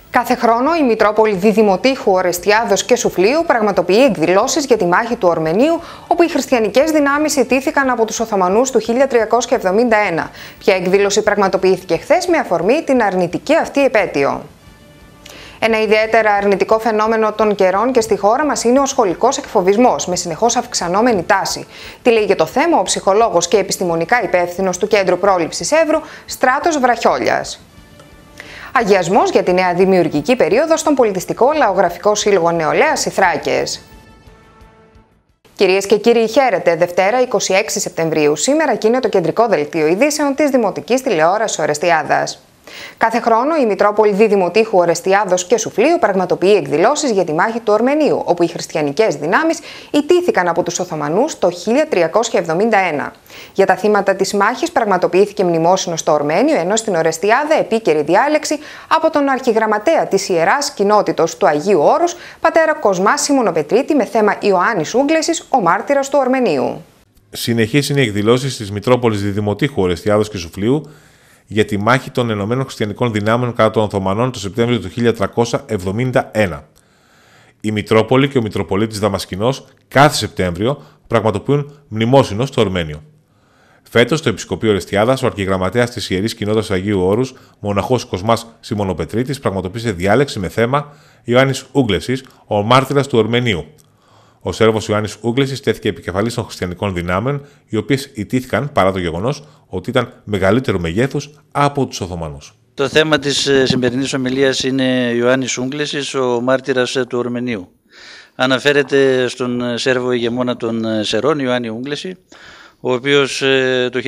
Κάθε χρόνο η Μητρόπολη Διδημοτύχου, Ορεστιάδος και Σουφλίου πραγματοποιεί εκδηλώσεις για τη μάχη του Ορμενίου, όπου οι χριστιανικές δυνάμεις ιτήθηκαν από τους Οθωμανούς του 1371. Ποια εκδήλωση πραγματοποιήθηκε χθες με αφορμή την αρνητική αυτή επέτειο? Ένα ιδιαίτερα αρνητικό φαινόμενο των καιρών και στη χώρα μας είναι ο σχολικός εκφοβισμός, με συνεχώς αυξανόμενη τάση. Τι λέει για το θέμα ο ψυχολόγος και επιστημονικά υπεύθυνος του Κέντρου Πρόληψης Εύρου, Στράτος Βραχιόλιας. Αγιασμός για τη νέα δημιουργική περίοδο στον Πολιτιστικό Λαογραφικό Σύλλογο Νεολαίας Ιθράκες. Κυρίες και κύριοι, χαίρετε. Δευτέρα 26 Σεπτεμβρίου. Σήμερα και είναι το κεντρικό δελτίο ειδήσεων της Δημοτικής Τηλεόρασης Ορεστιάδας. Κάθε χρόνο η Μητρόπολη Διδημοτύχου, Ορεστιάδος και Σουφλίου πραγματοποιεί εκδηλώσεις για τη μάχη του Ορμενίου, όπου οι χριστιανικές δυνάμεις ιτήθηκαν από τους Οθωμανούς το 1371. Για τα θύματα της μάχης πραγματοποιήθηκε μνημόσυνο στο Ορμένιο, ενώ στην Ορεστιάδα επίκαιρη διάλεξη από τον αρχιγραμματέα της Ιεράς Κοινότητος του Αγίου Όρους, πατέρα Κοσμά Σιμωνοπετρίτη, με θέμα Ιωάννης Ούγκλεσης, ο μάρτυρας του Ορμενίου. Συνεχείς είναι οι εκδηλώσεις της Μητρόπολης Διδημοτύχου, Ορεστιάδος και Σουφλίου για τη μάχη των Ενωμένων Χριστιανικών Δυνάμεων κατά των Οθωμανών το Σεπτέμβριο του 1371. Η Μητρόπολη και ο Μητροπολίτης Δαμασκηνός κάθε Σεπτέμβριο πραγματοποιούν μνημόσυνο στο Ορμένιο. Φέτος, στο Επισκοπείο Ορεστιάδας, ο αρχιγραμματέας της Ιερής Κοινότητας Αγίου Όρους, μοναχός Κοσμάς Σιμωνοπετρίτης, πραγματοποίησε διάλεξη με θέμα Ιωάννης Ούγκλεσης, ο μάρτυρας του Ορμενίου. Ο Σέρβος Ιωάννης Ούγκλεσης τέθηκε επικεφαλής των χριστιανικών δυνάμεων, οι οποίες ιτήθηκαν παρά το γεγονός ότι ήταν μεγαλύτερου μεγέθους από τους Οθωμανούς. Το θέμα της σημερινής ομιλίας είναι Ιωάννης Ούγκλεσης, ο μάρτυρας του Ορμενίου. Αναφέρεται στον Σέρβο ηγεμόνα των Σερών, Ιωάννη Ούγκλεση, ο οποίος το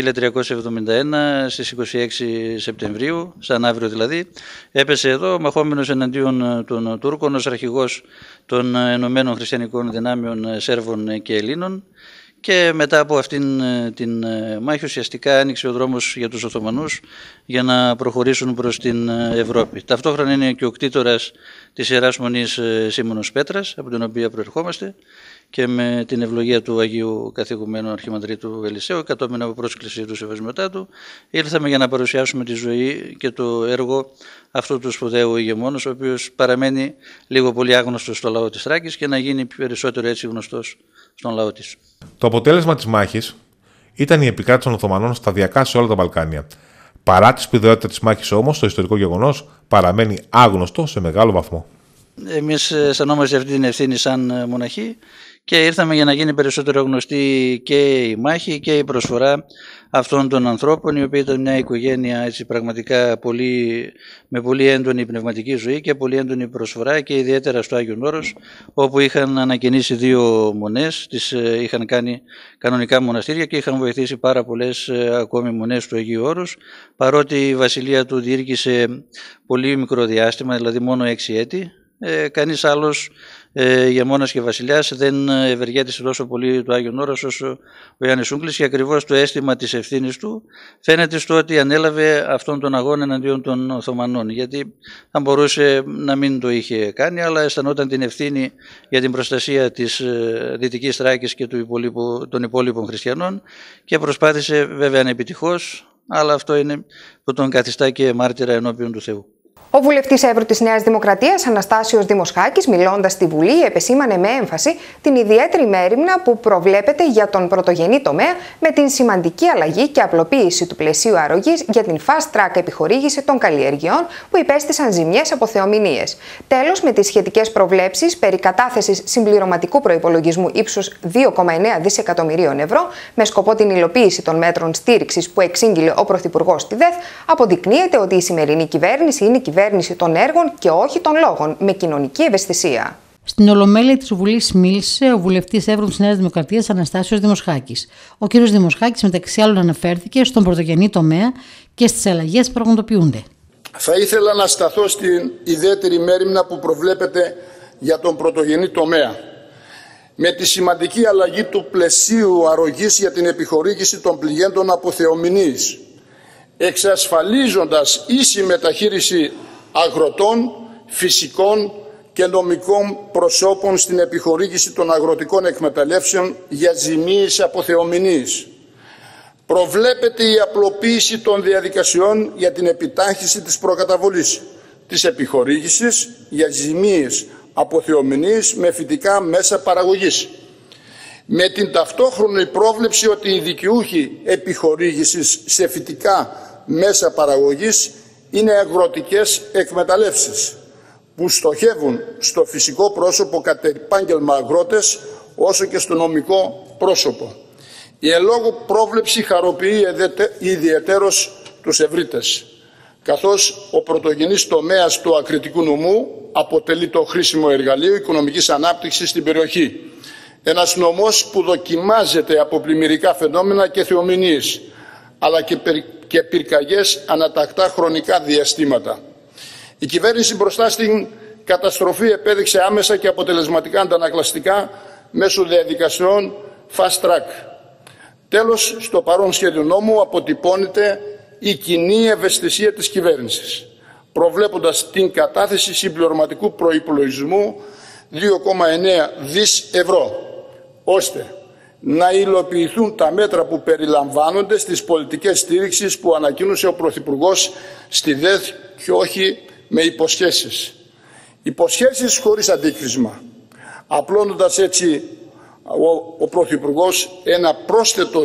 1371 στις 26 Σεπτεμβρίου, σαν αύριο δηλαδή, έπεσε εδώ μαχόμενος εναντίον των Τούρκων ως αρχηγός των Ενωμένων Χριστιανικών Δυνάμεων Σέρβων και Ελλήνων, και μετά από αυτήν την μάχη ουσιαστικά άνοιξε ο δρόμος για τους Οθωμανούς για να προχωρήσουν προς την Ευρώπη. Ταυτόχρονα είναι και ο κτήτορας της Ιεράς Μονής Σίμωνος Πέτρας, από την οποία προερχόμαστε, και με την ευλογία του Αγίου Καθηγουμένου Αρχιμανδρίτου Ελισσέου, κατόπιν από πρόσκληση του Σεβασμιωτάτου, ήρθαμε για να παρουσιάσουμε τη ζωή και το έργο αυτού του σπουδαίου ηγεμόνος, ο οποίος παραμένει λίγο πολύ άγνωστος στο λαό της Θράκης και να γίνει περισσότερο έτσι γνωστός στον λαό της. Το αποτέλεσμα της μάχης ήταν η επικράτηση των Οθωμανών σταδιακά σε όλα τα Βαλκάνια. Παρά τη σπουδαιότητα της μάχης όμως, το ιστορικό γεγονός παραμένει άγνωστο σε μεγάλο βαθμό. Εμείς αισθανόμαστε αυτή την ευθύνη σαν μοναχοί και ήρθαμε για να γίνει περισσότερο γνωστή και η μάχη και η προσφορά αυτών των ανθρώπων, οι οποίοι ήταν μια οικογένεια έτσι, πραγματικά με πολύ έντονη πνευματική ζωή και πολύ έντονη προσφορά, και ιδιαίτερα στο Άγιον Όρος, όπου είχαν ανακαινήσει 2 μονές, τις είχαν κάνει κανονικά μοναστήρια και είχαν βοηθήσει πάρα πολλές ακόμη μονές του Αγίου Όρους, παρότι η βασιλεία του διήρκησε πολύ μικρό διάστημα, δηλαδή μόνο 6 έτη. Κανείς άλλος ηγεμόνας και βασιλιάς δεν ευεργέτησε τόσο πολύ το Άγιον Όρος όσο ο Ιωάννης Ούγκλης, και ακριβώς το αίσθημα της ευθύνης του φαίνεται στο ότι ανέλαβε αυτόν τον αγώνα εναντίον των Οθωμανών, γιατί θα μπορούσε να μην το είχε κάνει, αλλά αισθανόταν την ευθύνη για την προστασία της Δυτικής Θράκης και των υπόλοιπων χριστιανών, και προσπάθησε βέβαια ανεπιτυχώς, αλλά αυτό είναι που τον καθιστά και μάρτυρα ενώπιον του Θεού. Ο βουλευτής Εύρου της Νέας Δημοκρατίας, Αναστάσιος Δημοσχάκης, μιλώντας στη Βουλή, επεσήμανε με έμφαση την ιδιαίτερη μέριμνα που προβλέπεται για τον πρωτογενή τομέα, με την σημαντική αλλαγή και απλοποίηση του πλαισίου αρρωγής για την fast track επιχορήγηση των καλλιεργειών που υπέστησαν ζημιές από θεομηνίες. Τέλος, με τις σχετικές προβλέψεις περί κατάθεσης συμπληρωματικού προϋπολογισμού ύψους 2,9 δισεκατομμυρίων ευρώ, με σκοπό την υλοποίηση των μέτρων στήριξης που εξήγηλε ο Πρωθυπουργός στη ΔΕΘ, αποδεικνύεται ότι η σημερινή κυβέρνηση είναι κυβέρνηση των έργων και όχι των λόγων, με κοινωνική ευαισθησία. Στην Ολομέλεια της Βουλής μίλησε ο βουλευτής Εύρου της Νέας Δημοκρατίας, Αναστάσιος Δημοσχάκης. Ο κ. Δημοσχάκης, μεταξύ άλλων, αναφέρθηκε στον πρωτογενή τομέα και στις αλλαγές που πραγματοποιούνται. Θα ήθελα να σταθώ στην ιδιαίτερη μέριμνα που προβλέπεται για τον πρωτογενή τομέα, με τη σημαντική αλλαγή του πλαισίου αρρωγής για την επιχορήγηση των πληγέντων από θεομηνίες, εξασφαλίζοντας ίση μεταχείριση αγροτών, φυσικών και νομικών προσώπων στην επιχορήγηση των αγροτικών εκμεταλλεύσεων για ζημίες από θεομηνίες. Προβλέπεται η απλοποίηση των διαδικασιών για την επιτάχυνση της προκαταβολής, της επιχορήγησης για ζημίες από θεομηνίες με φυτικά μέσα παραγωγής. Με την ταυτόχρονη πρόβλεψη ότι οι δικαιούχοι επιχορήγησης σε φυτικά μέσα παραγωγής είναι αγροτικές εκμεταλλεύσεις που στοχεύουν στο φυσικό πρόσωπο κατ' επάγγελμα αγρότες όσο και στο νομικό πρόσωπο. Η εν λόγω πρόβλεψη χαροποιεί ιδιαιτέρως τους ευρύτες, καθώς ο πρωτογενής τομέας του ακριτικού νομού αποτελεί το χρήσιμο εργαλείο οικονομικής ανάπτυξης στην περιοχή. Ένας νομός που δοκιμάζεται από πλημμυρικά φαινόμενα και θεομηνίες, αλλά και πυρκαγιές ανατακτά χρονικά διαστήματα. Η κυβέρνηση μπροστά στην καταστροφή επέδειξε άμεσα και αποτελεσματικά αντανακλαστικά μέσω διαδικασιών fast track. Τέλος, στο παρόν σχέδιο νόμου αποτυπώνεται η κοινή ευαισθησία της κυβέρνησης, προβλέποντας την κατάθεση συμπληρωματικού προϋπολογισμού 2,9 δις ευρώ, ώστε να υλοποιηθούν τα μέτρα που περιλαμβάνονται στις πολιτικές στήριξης που ανακοίνωσε ο Πρωθυπουργός στη ΔΕΘ και όχι με υποσχέσεις. Υποσχέσεις χωρίς αντίκρισμα, απλώνοντας έτσι ο Πρωθυπουργός ένα πρόσθετο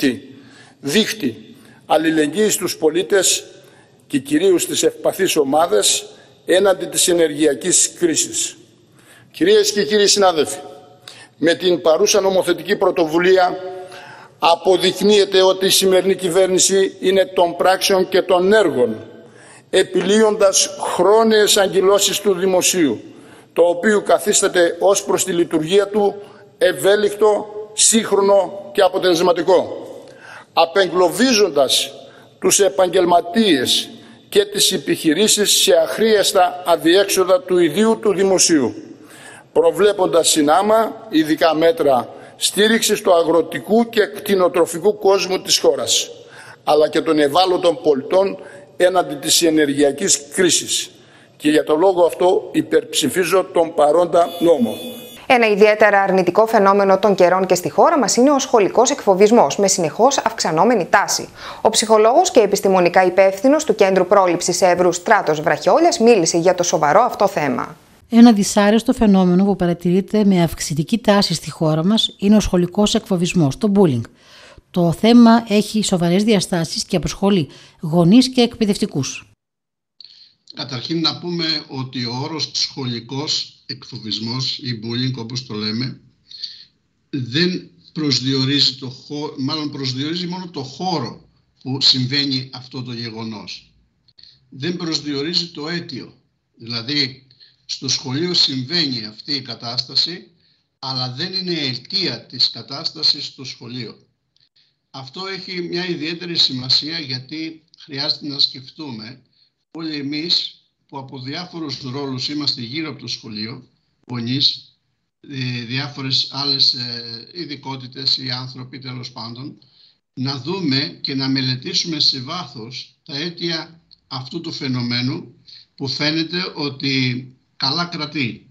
δίχτυ αλληλεγγύης στους πολίτες και κυρίως στις ευπαθείς ομάδες έναντι της ενεργειακής κρίσης. Κυρίες και κύριοι συνάδελφοι, με την παρούσα νομοθετική πρωτοβουλία αποδεικνύεται ότι η σημερινή κυβέρνηση είναι των πράξεων και των έργων, επιλύοντας χρόνιες αγκυλώσεις του δημοσίου, το οποίο καθίσταται ως προς τη λειτουργία του ευέλικτο, σύγχρονο και αποτελεσματικό, απεγκλωβίζοντας τους επαγγελματίες και τις επιχειρήσεις σε αχρίαστα αδιέξοδα του ιδίου του δημοσίου, προβλέποντας συνάμα ειδικά μέτρα στήριξης του αγροτικού και κτηνοτροφικού κόσμου της χώρας, αλλά και των ευάλωτων πολιτών έναντι της ενεργειακής κρίσης. Και για τον λόγο αυτό υπερψηφίζω τον παρόντα νόμο. Ένα ιδιαίτερα αρνητικό φαινόμενο των καιρών και στη χώρα μας είναι ο σχολικός εκφοβισμός, με συνεχώς αυξανόμενη τάση. Ο ψυχολόγος και επιστημονικά υπεύθυνος του Κέντρου Πρόληψης Εύρου, Στράτος Βραχιόλιας, μίλησε για το σοβαρό αυτό θέμα. Ένα δυσάρεστο φαινόμενο που παρατηρείται με αυξητική τάση στη χώρα μας είναι ο σχολικός εκφοβισμός, το bullying. Το θέμα έχει σοβαρές διαστάσεις και απασχολεί γονείς και εκπαιδευτικούς. Καταρχήν να πούμε ότι ο όρος σχολικός εκφοβισμός ή bullying, όπως το λέμε, δεν προσδιορίζει προσδιορίζει μόνο το χώρο που συμβαίνει αυτό το γεγονός. Δεν προσδιορίζει το αίτιο. Δηλαδή, στο σχολείο συμβαίνει αυτή η κατάσταση, αλλά δεν είναι αιτία της κατάστασης στο σχολείο. Αυτό έχει μια ιδιαίτερη σημασία, γιατί χρειάζεται να σκεφτούμε όλοι εμείς που από διάφορους ρόλους είμαστε γύρω από το σχολείο, γονείς, διάφορες άλλες ειδικότητες ή άνθρωποι τέλος πάντων, να δούμε και να μελετήσουμε σε βάθος τα αίτια αυτού του φαινομένου που φαίνεται ότι καλά κρατεί.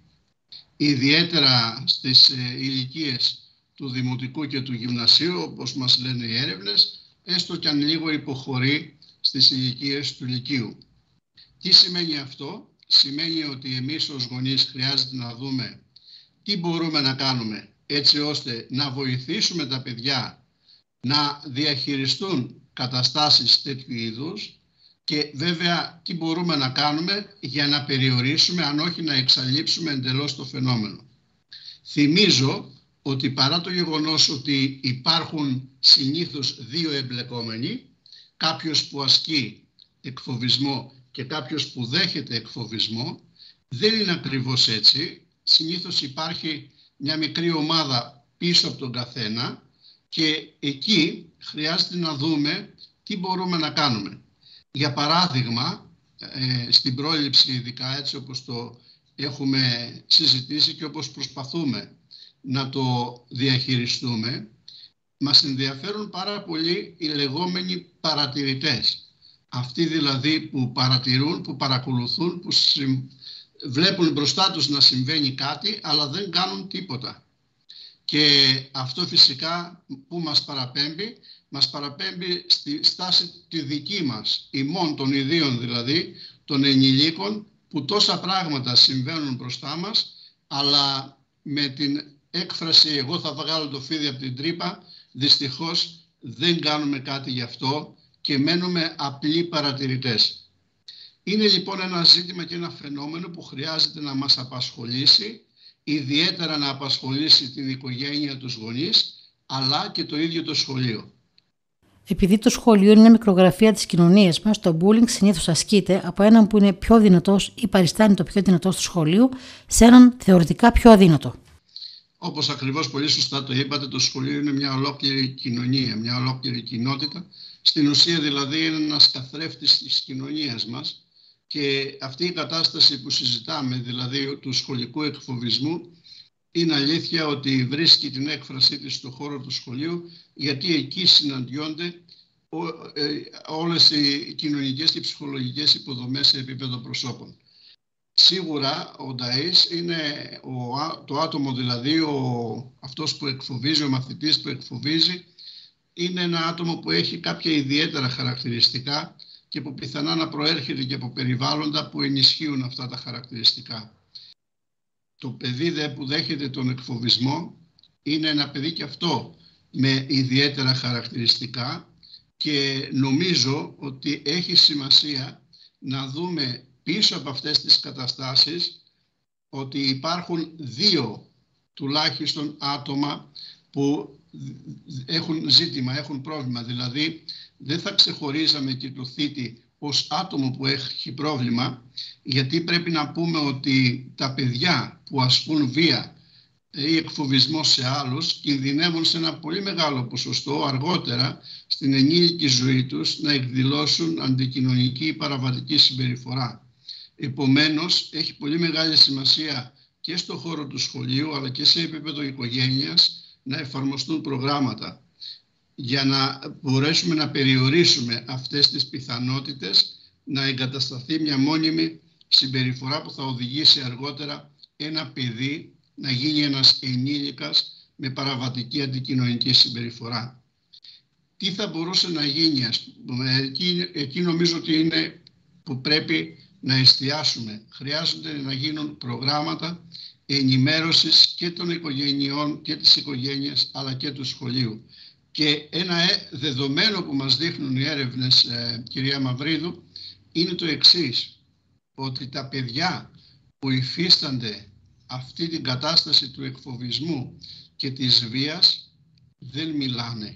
Ιδιαίτερα στις ηλικίες του δημοτικού και του γυμνασίου, όπως μας λένε οι έρευνες, έστω κι αν λίγο υποχωρεί στις ηλικίες του λυκείου. Τι σημαίνει αυτό? Σημαίνει ότι εμείς ως γονείς χρειάζεται να δούμε τι μπορούμε να κάνουμε έτσι ώστε να βοηθήσουμε τα παιδιά να διαχειριστούν καταστάσεις τέτοιου είδους και βέβαια τι μπορούμε να κάνουμε για να περιορίσουμε, αν όχι να εξαλείψουμε εντελώς το φαινόμενο. Θυμίζω ότι παρά το γεγονός ότι υπάρχουν συνήθως δύο εμπλεκόμενοι, κάποιος που ασκεί εκφοβισμό και κάποιος που δέχεται εκφοβισμό, δεν είναι ακριβώς έτσι. Συνήθως υπάρχει μια μικρή ομάδα πίσω από τον καθένα και εκεί χρειάζεται να δούμε τι μπορούμε να κάνουμε. Για παράδειγμα, στην πρόληψη ειδικά, έτσι όπως το έχουμε συζητήσει και όπως προσπαθούμε να το διαχειριστούμε, μας ενδιαφέρουν πάρα πολύ οι λεγόμενοι παρατηρητές. Αυτοί δηλαδή που παρατηρούν, που παρακολουθούν, που βλέπουν μπροστά τους να συμβαίνει κάτι, αλλά δεν κάνουν τίποτα. Και αυτό φυσικά που μας παραπέμπει στη στάση τη δική μας, ημών των ιδίων δηλαδή, των ενηλίκων, που τόσα πράγματα συμβαίνουν μπροστά μας, αλλά με την έκφραση «εγώ θα βγάλω το φίδι από την τρύπα», δυστυχώς δεν κάνουμε κάτι γι' αυτό και μένουμε απλοί παρατηρητές. Είναι λοιπόν ένα ζήτημα και ένα φαινόμενο που χρειάζεται να μας απασχολήσει, ιδιαίτερα να απασχολήσει την οικογένεια, τους γονείς, αλλά και το ίδιο το σχολείο. Επειδή το σχολείο είναι μια μικρογραφία της κοινωνίας μας, το bullying συνήθως ασκείται από έναν που είναι πιο δυνατός ή παριστάνει το πιο δυνατό του σχολείου σε έναν θεωρητικά πιο αδύνατο. Όπως ακριβώς πολύ σωστά το είπατε, το σχολείο είναι μια ολόκληρη κοινωνία, μια ολόκληρη κοινότητα. Στην ουσία δηλαδή είναι ένας καθρέφτης της κοινωνίας μας και αυτή η κατάσταση που συζητάμε, δηλαδή του σχολικού εκφοβισμού, είναι αλήθεια ότι βρίσκει την έκφρασή της στον χώρο του σχολείου, γιατί εκεί συναντιόνται όλες οι κοινωνικές και ψυχολογικές υποδομές σε επίπεδο προσώπων. Σίγουρα ο νταΐς είναι το άτομο, δηλαδή αυτός που εκφοβίζει, ο μαθητής που εκφοβίζει, είναι ένα άτομο που έχει κάποια ιδιαίτερα χαρακτηριστικά και που πιθανά να προέρχεται και από περιβάλλοντα που ενισχύουν αυτά τα χαρακτηριστικά. Το παιδί που δέχεται τον εκφοβισμό είναι ένα παιδί και αυτό με ιδιαίτερα χαρακτηριστικά και νομίζω ότι έχει σημασία να δούμε πίσω από αυτές τις καταστάσεις ότι υπάρχουν δύο τουλάχιστον άτομα που έχουν ζήτημα, έχουν πρόβλημα. Δηλαδή δεν θα ξεχωρίζαμε και το θήτη ως άτομο που έχει πρόβλημα, γιατί πρέπει να πούμε ότι τα παιδιά που ασκούν βία ή εκφοβισμό σε άλλους κινδυνεύουν σε ένα πολύ μεγάλο ποσοστό αργότερα στην ενήλικη ζωή τους να εκδηλώσουν αντικοινωνική ή παραβατική συμπεριφορά. Επομένως, έχει πολύ μεγάλη σημασία και στον χώρο του σχολείου αλλά και σε επίπεδο οικογένειας να εφαρμοστούν προγράμματα για να μπορέσουμε να περιορίσουμε αυτές τις πιθανότητες να εγκατασταθεί μια μόνιμη συμπεριφορά που θα οδηγήσει αργότερα ένα παιδί να γίνει ένας ενήλικας με παραβατική αντικοινωνική συμπεριφορά. Τι θα μπορούσε να γίνει, εκεί νομίζω ότι είναι που πρέπει να εστιάσουμε. Χρειάζονται να γίνουν προγράμματα ενημέρωσης και των οικογενειών και της οικογένειας αλλά και του σχολείου. Και ένα δεδομένο που μας δείχνουν οι έρευνες, κυρία Μαυρίδου, είναι το εξής, ότι τα παιδιά που υφίστανται αυτή την κατάσταση του εκφοβισμού και της βίας δεν μιλάνε.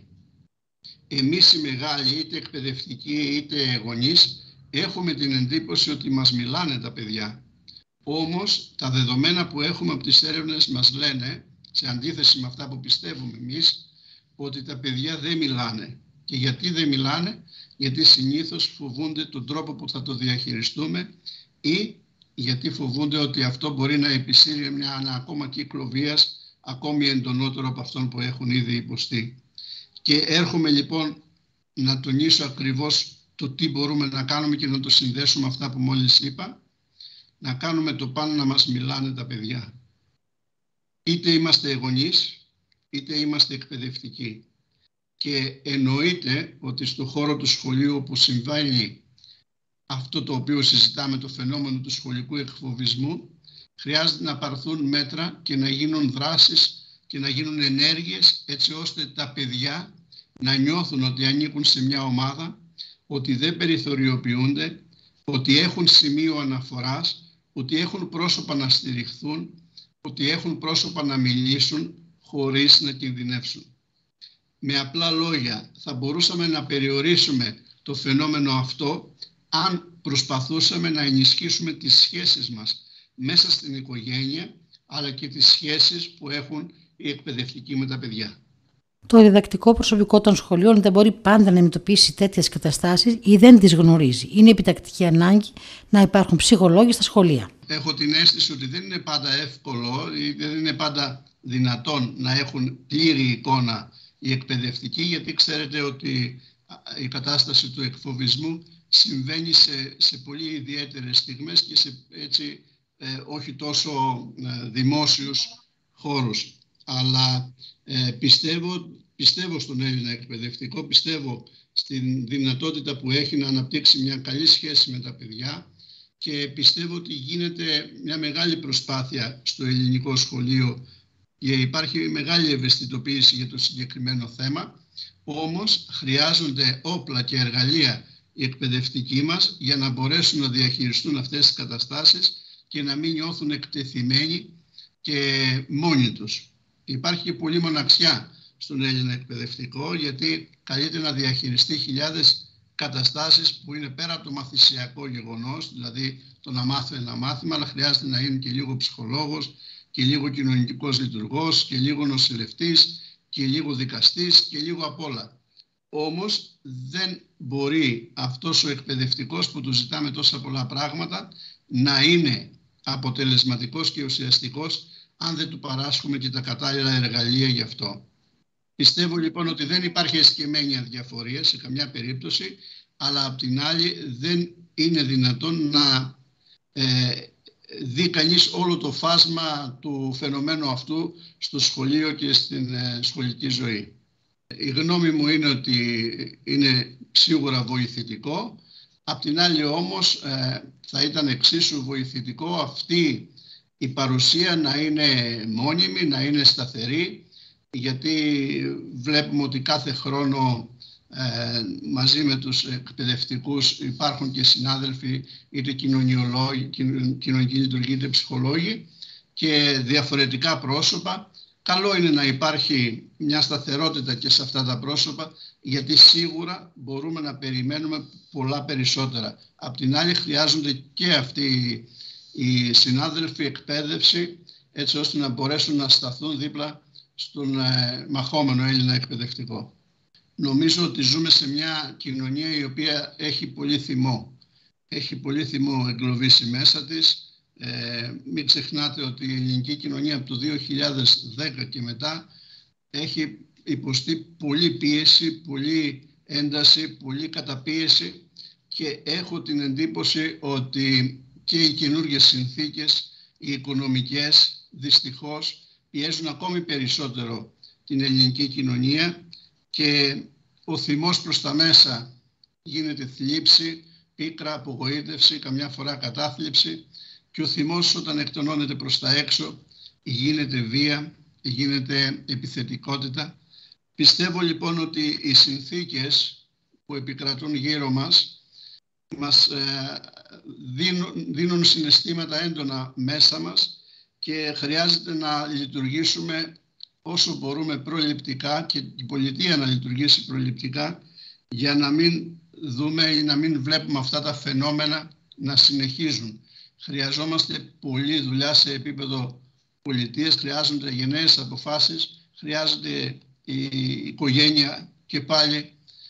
Εμείς οι μεγάλοι, είτε εκπαιδευτικοί είτε γονείς, έχουμε την εντύπωση ότι μας μιλάνε τα παιδιά. Όμως τα δεδομένα που έχουμε από τις έρευνες μας λένε, σε αντίθεση με αυτά που πιστεύουμε εμείς, ότι τα παιδιά δεν μιλάνε. Και γιατί δεν μιλάνε? Γιατί συνήθως φοβούνται τον τρόπο που θα το διαχειριστούμε ή γιατί φοβούνται ότι αυτό μπορεί να επισύρει ένα ακόμα κύκλο βίας ακόμη εντονότερο από αυτόν που έχουν ήδη υποστεί. Και έρχομαι λοιπόν να τονίσω ακριβώς το τι μπορούμε να κάνουμε και να το συνδέσουμε αυτά που μόλις είπα, να κάνουμε το πάνω να μας μιλάνε τα παιδιά. Είτε είμαστε γονείς, είτε είμαστε εκπαιδευτικοί. Και εννοείται ότι στο χώρο του σχολείου που συμβαίνει αυτό το οποίο συζητάμε, το φαινόμενο του σχολικού εκφοβισμού, χρειάζεται να πάρθουν μέτρα και να γίνουν δράσεις και να γίνουν ενέργειες έτσι ώστε τα παιδιά να νιώθουν ότι ανήκουν σε μια ομάδα, ότι δεν περιθωριοποιούνται, ότι έχουν σημείο αναφοράς, ότι έχουν πρόσωπα να στηριχθούν, ότι έχουν πρόσωπα να μιλήσουν χωρίς να κινδυνεύσουν. Με απλά λόγια, θα μπορούσαμε να περιορίσουμε το φαινόμενο αυτό αν προσπαθούσαμε να ενισχύσουμε τις σχέσεις μας μέσα στην οικογένεια, αλλά και τις σχέσεις που έχουν οι εκπαιδευτικοί με τα παιδιά. Το διδακτικό προσωπικό των σχολείων δεν μπορεί πάντα να αντιμετωπίσει τέτοιες καταστάσεις ή δεν τις γνωρίζει. Είναι επιτακτική ανάγκη να υπάρχουν ψυχολόγοι στα σχολεία. Έχω την αίσθηση ότι δεν είναι πάντα εύκολο ή δεν είναι πάντα δυνατόν να έχουν πλήρη εικόνα οι εκπαιδευτικοί, γιατί ξέρετε ότι η κατάσταση του εκφοβισμού συμβαίνει σε πολύ ιδιαίτερες στιγμές και σε έτσι όχι τόσο δημόσιους χώρους. Αλλά πιστεύω στον Έλληνα εκπαιδευτικό, πιστεύω στην δυνατότητα που έχει να αναπτύξει μια καλή σχέση με τα παιδιά και πιστεύω ότι γίνεται μια μεγάλη προσπάθεια στο ελληνικό σχολείο και υπάρχει μεγάλη ευαισθητοποίηση για το συγκεκριμένο θέμα. Όμως χρειάζονται όπλα και εργαλεία οι εκπαιδευτικοί μας για να μπορέσουν να διαχειριστούν αυτές τις καταστάσεις και να μην νιώθουν εκτεθειμένοι και μόνοι τους. Υπάρχει και πολλή μοναξιά στον Έλληνα εκπαιδευτικό, γιατί καλείται να διαχειριστεί χιλιάδες καταστάσεις που είναι πέρα από το μαθησιακό γεγονός, δηλαδή το να μάθει ένα μάθημα, αλλά χρειάζεται να είναι και λίγο ψυχολόγος και λίγο κοινωνικός λειτουργός και λίγο νοσηλευτής και λίγο δικαστής και λίγο απ' όλα. Όμως δεν μπορεί αυτός ο εκπαιδευτικός που του ζητάμε τόσα πολλά πράγματα να είναι αποτελεσματικός και ουσιαστικός αν δεν του παράσχουμε και τα κατάλληλα εργαλεία γι' αυτό. Πιστεύω λοιπόν ότι δεν υπάρχει εσκεμμένη αδιαφορία σε καμιά περίπτωση, αλλά απ' την άλλη δεν είναι δυνατόν να δει κανείς όλο το φάσμα του φαινομένου αυτού στο σχολείο και στην σχολική ζωή. Η γνώμη μου είναι ότι είναι σίγουρα βοηθητικό. Απ' την άλλη όμως θα ήταν εξίσου βοηθητικό αυτή η παρουσία να είναι μόνιμη, να είναι σταθερή, γιατί βλέπουμε ότι κάθε χρόνο μαζί με τους εκπαιδευτικούς υπάρχουν και συνάδελφοι, είτε κοινωνιολόγοι, κοινωνικοί λειτουργοί, είτε ψυχολόγοι και διαφορετικά πρόσωπα. Καλό είναι να υπάρχει μια σταθερότητα και σε αυτά τα πρόσωπα, γιατί σίγουρα μπορούμε να περιμένουμε πολλά περισσότερα. Απ' την άλλη χρειάζονται και αυτοί οι συνάδελφοι εκπαίδευση, έτσι ώστε να μπορέσουν να σταθούν δίπλα στον μαχόμενο Έλληνα εκπαιδευτικό. Νομίζω ότι ζούμε σε μια κοινωνία η οποία έχει πολύ θυμό. Έχει πολύ θυμό εγκλωβίσει μέσα της. Μην ξεχνάτε ότι η ελληνική κοινωνία από το 2010 και μετά έχει υποστεί πολλή πίεση, πολλή ένταση, πολλή καταπίεση και έχω την εντύπωση ότι και οι καινούργιες συνθήκες, οι οικονομικές, δυστυχώς πιέζουν ακόμη περισσότερο την ελληνική κοινωνία και ο θυμός προς τα μέσα γίνεται θλίψη, πίκρα, απογοήτευση, καμιά φορά κατάθλιψη και ο θυμός όταν εκτονώνεται προς τα έξω γίνεται βία, γίνεται επιθετικότητα. Πιστεύω λοιπόν ότι οι συνθήκες που επικρατούν γύρω μας δίνουν συναισθήματα έντονα μέσα μας και χρειάζεται να λειτουργήσουμε όσο μπορούμε προληπτικά και η πολιτεία να λειτουργήσει προληπτικά για να μην δούμε ή να μην βλέπουμε αυτά τα φαινόμενα να συνεχίζουν. Χρειαζόμαστε πολλή δουλειά σε επίπεδο πολιτείας, χρειάζονται γενναίες αποφάσεις, χρειάζεται η οικογένεια και πάλι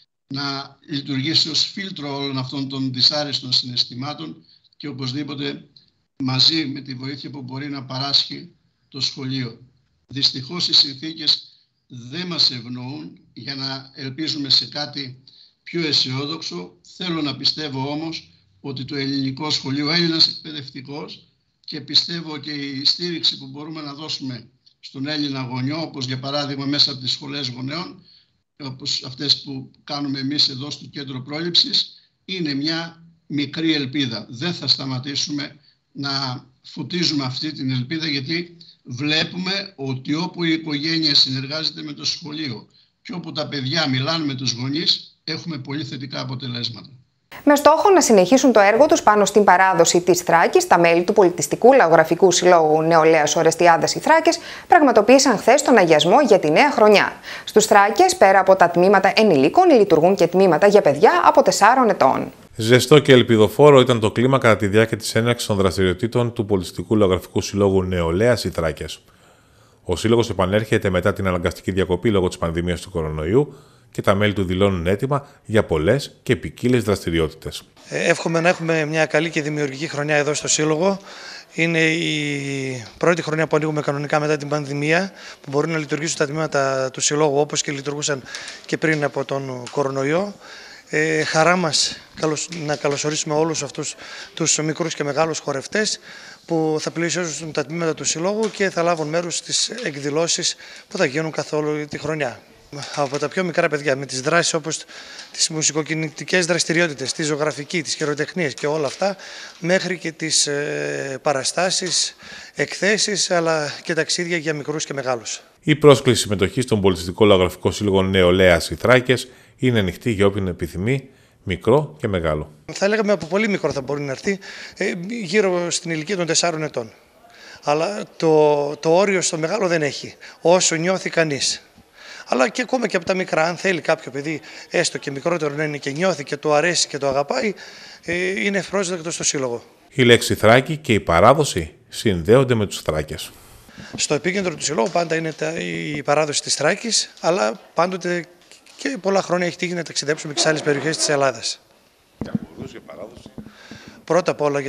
να λειτουργήσει ως φίλτρο όλων αυτών των δυσάρεστων συναισθημάτων και οπωσδήποτε μαζί με τη βοήθεια που μπορεί να παράσχει το σχολείο. Δυστυχώς οι συνθήκες δεν μας ευνοούν για να ελπίζουμε σε κάτι πιο αισιόδοξο. Θέλω να πιστεύω όμως ότι το ελληνικό σχολείο, Έλληνας εκπαιδευτικός, και πιστεύω και η στήριξη που μπορούμε να δώσουμε στον Έλληνα γονιό, όπως για παράδειγμα μέσα από τις σχολές γονέων, όπως αυτές που κάνουμε εμείς εδώ στο κέντρο πρόληψης, είναι μια μικρή ελπίδα. Δεν θα σταματήσουμε να φωτίζουμε αυτή την ελπίδα, γιατί βλέπουμε ότι όπου η οικογένεια συνεργάζεται με το σχολείο και όπου τα παιδιά μιλάνε με τους γονείς, έχουμε πολύ θετικά αποτελέσματα. Με στόχο να συνεχίσουν το έργο τους πάνω στην παράδοση της Θράκης, τα μέλη του Πολιτιστικού Λαογραφικού Συλλόγου Νεολαίας Ορεστιάδας οι Θράκες πραγματοποίησαν χθες τον αγιασμό για τη νέα χρονιά. Στους Θράκες, πέρα από τα τμήματα ενηλίκων, λειτουργούν και τμήματα για παιδιά από 4 ετών. Ζεστό και ελπιδοφόρο ήταν το κλίμα κατά τη διάρκεια της έναρξης των δραστηριοτήτων του Πολιτιστικού Λαογραφικού Συλλόγου Νεολαίας οι Θράκες. Ο Σύλλογος επανέρχεται μετά την αναγκαστική διακοπή λόγω της πανδημίας του κορονοϊού και τα μέλη του δηλώνουν έτοιμα για πολλές και ποικίλες δραστηριότητες. Εύχομαι να έχουμε μια καλή και δημιουργική χρονιά εδώ στο Σύλλογο. Είναι η πρώτη χρονιά που ανοίγουμε κανονικά μετά την πανδημία, που μπορεί να λειτουργήσουν τα τμήματα του Συλλόγου όπως και λειτουργούσαν και πριν από τον κορονοϊό. Χαρά μας να καλωσορίσουμε όλους αυτούς τους μικρούς και μεγάλους χορευτές που θα πλησιάσουν τα τμήματα του Συλλόγου και θα λάβουν μέρος στις εκδηλώσεις που θα γίνουν καθ' όλη τη χρονιά. Από τα πιο μικρά παιδιά, με τις δράσεις όπως τις μουσικοκινητικές δραστηριότητες, τη ζωγραφική, τις χειροτεχνίες και όλα αυτά, μέχρι και τις παραστάσεις, εκθέσεις, αλλά και ταξίδια για μικρούς και μεγάλους. Η πρόσκληση συμμετοχή στον Πολιτιστικό Λαογραφικό Σύλλογο Νεολαίας η Θράκες είναι ανοιχτή για όποιον επιθυμεί, μικρό και μεγάλο. Θα λέγαμε από πολύ μικρό θα μπορεί να έρθει, γύρω στην ηλικία των 4 ετών. Αλλά το όριο στο μεγάλο δεν έχει, όσο νιώθει κανείς. Αλλά και ακόμα και από τα μικρά, αν θέλει κάποιο παιδί, έστω και μικρότερο να είναι και νιώθει και το αρέσει και το αγαπάει, είναι ευπρόσδεκτο στο Σύλλογο. Η λέξη Θράκη και η παράδοση συνδέονται με τους Θράκες. Στο επίκεντρο του Συλλόγου πάντα είναι η παράδοση της Θράκης, αλλά πάντοτε και πολλά χρόνια έχει τύχει να ταξιδέψουμε και σε άλλες περιοχές της Ελλάδας. Και παράδοση. Πρώτα απ' όλα,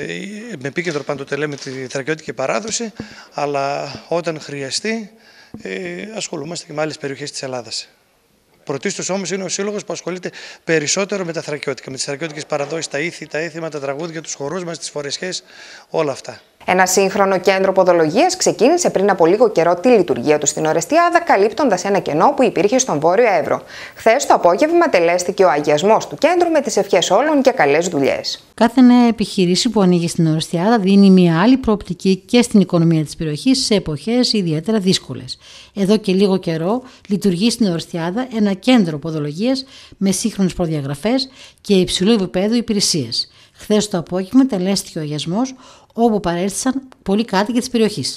με επίκεντρο πάντοτε λέμε τη θρακιώτικη παράδοση, αλλά όταν χρειαστεί ασχολούμαστε και με άλλες περιοχές της Ελλάδας. Πρωτίστως όμως είναι ο Σύλλογος που ασχολείται περισσότερο με τα θρακιώτικα, με τις θρακιώτικες παραδόσεις, τα ήθη, τα έθιμα, τα τραγούδια, τους χορούς μας, τις φορεσιές, όλα αυτά. Ένα σύγχρονο κέντρο ποδολογίας ξεκίνησε πριν από λίγο καιρό τη λειτουργία του στην Ορεστιάδα, καλύπτοντας ένα κενό που υπήρχε στον Βόρειο Εύρο. Χθες το απόγευμα τελέστηκε ο αγιασμός του κέντρου με τις ευχές όλων για καλές δουλειές. Κάθε νέα επιχείρηση που ανοίγει στην Ορεστιάδα δίνει μια άλλη προοπτική και στην οικονομία της περιοχής σε εποχές ιδιαίτερα δύσκολες. Εδώ και λίγο καιρό λειτουργεί στην Ορεστιάδα ένα κέντρο ποδολογίας με σύγχρονες προδιαγραφές και υψηλού επίπεδου υπηρεσίες. Χθες το απόγευμα τελέστηκε ο αγιασμός, όπου παρέστησαν πολλοί κάτοικοι της περιοχής.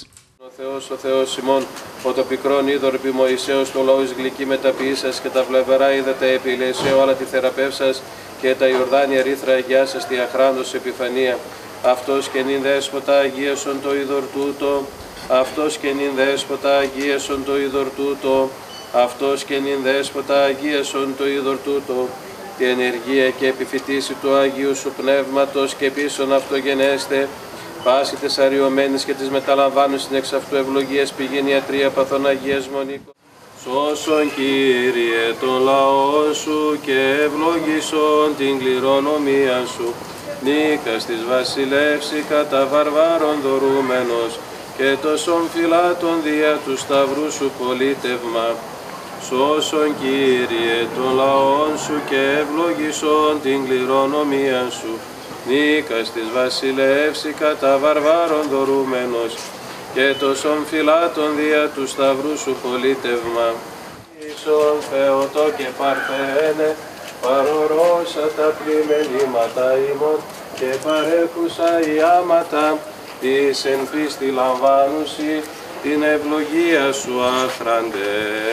Ο Θεός ημών, ο το πικρόν είδωρ επί Μωυσέως το λόγος γλυκή μεταποιήσας και τα βλαβερά είδατε επί Ηλαισέω αλλά τη θεραπεύσας και τα Ιορδάνια ρήθρα αγιάσας τη αχράντος επιφανία. Αυτός και νυν δέσποτα αγίασον το είδωρ τούτο, αυτός και νυν δέσποτα αγίασον το είδωρ τούτο, αυτός και νυν δέσποτα αγίασον το είδωρ τούτο. Τη ενεργία και επιφυτίση του Αγίου Σου Πνεύματος και πίσων αυτογενέστε, πάση τες αριωμένες και τις μεταλαμβάνουν στην εξ αυτού ευλογίας πηγήν ιατρία παθών Αγίας Μονίκων. Σώσον Κύριε τον λαό Σου και ευλογήσον την κληρονομία Σου, νίκας της βασιλεύση κατά βαρβάρων δωρούμενος και τόσων φυλάτων δια του Σταυρού Σου πολίτευμα. Σώσον Κύριε των λαών Σου και ευλογήσον την κληρονομία Σου, νίκας της βασιλεύση κατά βαρβάρων δωρούμενος και τόσων φυλάτων δια του Σταυρού Σου πολίτευμα. Ίσον Θεότο και Παρθένε, παρορώσα τα πλημελήματα ημών και παρέχουσα οι άματα της εν πίστη λαμβάνουση, την ευλογία Σου άχραντε.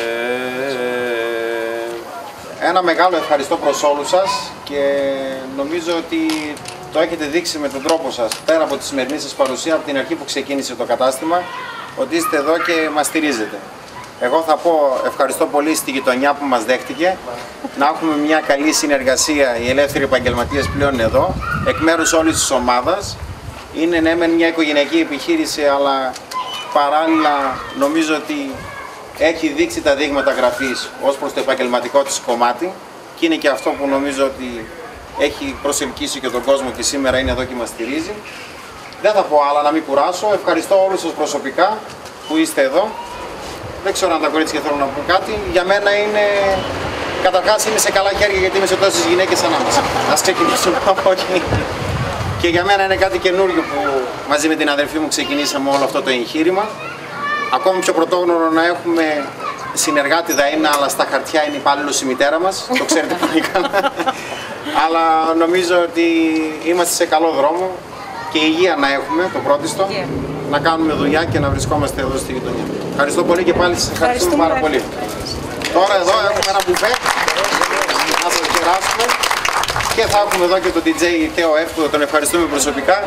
Ένα μεγάλο ευχαριστώ προς όλους σας και νομίζω ότι το έχετε δείξει με τον τρόπο σας, πέρα από τη σημερινή σας παρουσία, από την αρχή που ξεκίνησε το κατάστημα, ότι είστε εδώ και μας στηρίζετε. Εγώ θα πω ευχαριστώ πολύ στη γειτονιά που μας δέχτηκε, να έχουμε μια καλή συνεργασία, οι ελεύθεροι επαγγελματίες πλέον εδώ, εκ μέρους όλης της ομάδας. Είναι ναι μεν μια οικογενειακή επιχείρηση, αλλά παράλληλα νομίζω ότι έχει δείξει τα δείγματα γραφής ως προς το επαγγελματικό της κομμάτι και είναι και αυτό που νομίζω ότι έχει προσελκύσει και τον κόσμο και σήμερα είναι εδώ και μας στηρίζει. Δεν θα πω άλλα, να μην κουράσω. Ευχαριστώ όλους σας προσωπικά που είστε εδώ. Δεν ξέρω αν τα κορίτσια θέλουν να πούν κάτι. Για μένα είναι, καταρχάς είμαι σε καλά χέρια γιατί είμαι σε τόσες γυναίκες ανάμεσα. Ας ξεκινήσουμε από εκεί. Και για μένα είναι κάτι καινούριο που μαζί με την αδερφή μου ξεκινήσαμε όλο αυτό το εγχείρημα. Ακόμη πιο πρωτόγνωρο να έχουμε συνεργάτη είναι, αλλά στα χαρτιά είναι υπάλληλος η μητέρα μας. Το ξέρετε πολύ καλά. Αλλά νομίζω ότι είμαστε σε καλό δρόμο και υγεία να έχουμε, το πρώτιστο, να κάνουμε δουλειά και να βρισκόμαστε εδώ στη γειτονιά. Ευχαριστώ πολύ και πάλι σας ευχαριστούμε πάρα πολύ. Τώρα εδώ έχουμε ένα μπουφέ, να σας κεράσουμε. Και θα έχουμε εδώ και τον DJ Theo F που τον ευχαριστούμε προσωπικά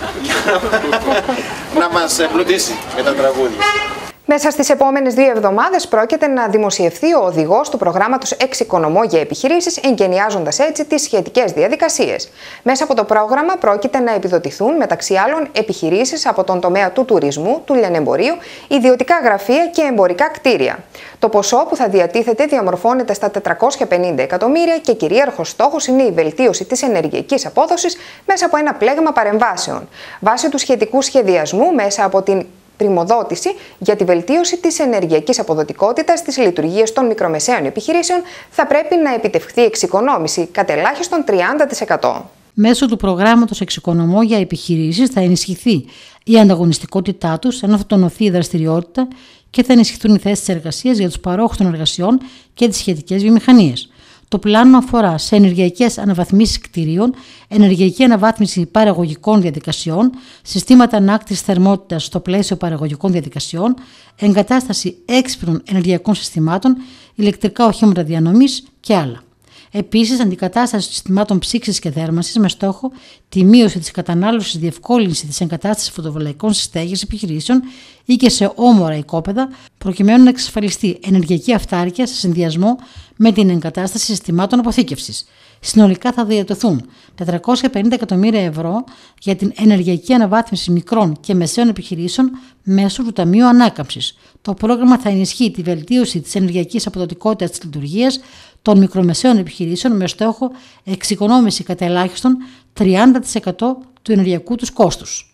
να μας εμπλουτίσει με τα τραγούδια. Μέσα στις επόμενες 2 εβδομάδες πρόκειται να δημοσιευθεί ο οδηγός του προγράμματος Εξοικονομώ για επιχειρήσεις, εγκαινιάζοντας έτσι τις σχετικές διαδικασίες. Μέσα από το πρόγραμμα πρόκειται να επιδοτηθούν μεταξύ άλλων επιχειρήσεις από τον τομέα του τουρισμού, του λιανεμπορίου, ιδιωτικά γραφεία και εμπορικά κτίρια. Το ποσό που θα διατίθεται διαμορφώνεται στα 450 εκατομμύρια και κυρίαρχος στόχος είναι η βελτίωση της ενεργειακής απόδοσης μέσα από ένα πλέγμα παρεμβάσεων. Βάσει του σχετικού σχεδιασμού, μέσα από την πριμοδότηση για τη βελτίωση της ενεργειακής αποδοτικότητας της λειτουργίας των μικρομεσαίων επιχειρήσεων θα πρέπει να επιτευχθεί εξοικονόμηση κατ' ελάχιστον 30%. Μέσω του προγράμματος Εξοικονομώ για επιχειρήσεις θα ενισχυθεί η ανταγωνιστικότητά τους, ενώ θα τονωθεί η δραστηριότητα και θα ενισχυθούν οι θέσεις εργασίας για τους παρόχους των εργασιών και τις σχετικές βιομηχανίες. Το πλάνο αφορά σε ενεργειακές αναβαθμίσεις κτηρίων, ενεργειακή αναβάθμιση παραγωγικών διαδικασιών, συστήματα ανάκτησης θερμότητας στο πλαίσιο παραγωγικών διαδικασιών, εγκατάσταση έξυπνων ενεργειακών συστημάτων, ηλεκτρικά οχήματα διανομής και άλλα. Επίσης, αντικατάσταση συστημάτων ψήξης και θέρμανσης με στόχο τη μείωση της κατανάλωσης, διευκόλυνση της εγκατάστασης φωτοβολταϊκών σε στέγες επιχειρήσεων ή και σε όμορα οικόπεδα, προκειμένου να εξασφαλιστεί ενεργειακή αυτάρκεια σε συνδυασμό με την εγκατάσταση συστημάτων αποθήκευσης. Συνολικά θα διατεθούν 450 εκατομμύρια ευρώ για την ενεργειακή αναβάθμιση μικρών και μεσαίων επιχειρήσεων μέσω του Ταμείου Ανάκαμψης. Το πρόγραμμα θα ενισχύει τη βελτίωση της ενεργειακής αποδοτικότητας της λειτουργίας των μικρομεσαίων επιχειρήσεων με στόχο εξοικονόμηση κατά ελάχιστον 30% του ενεργειακού τους κόστους.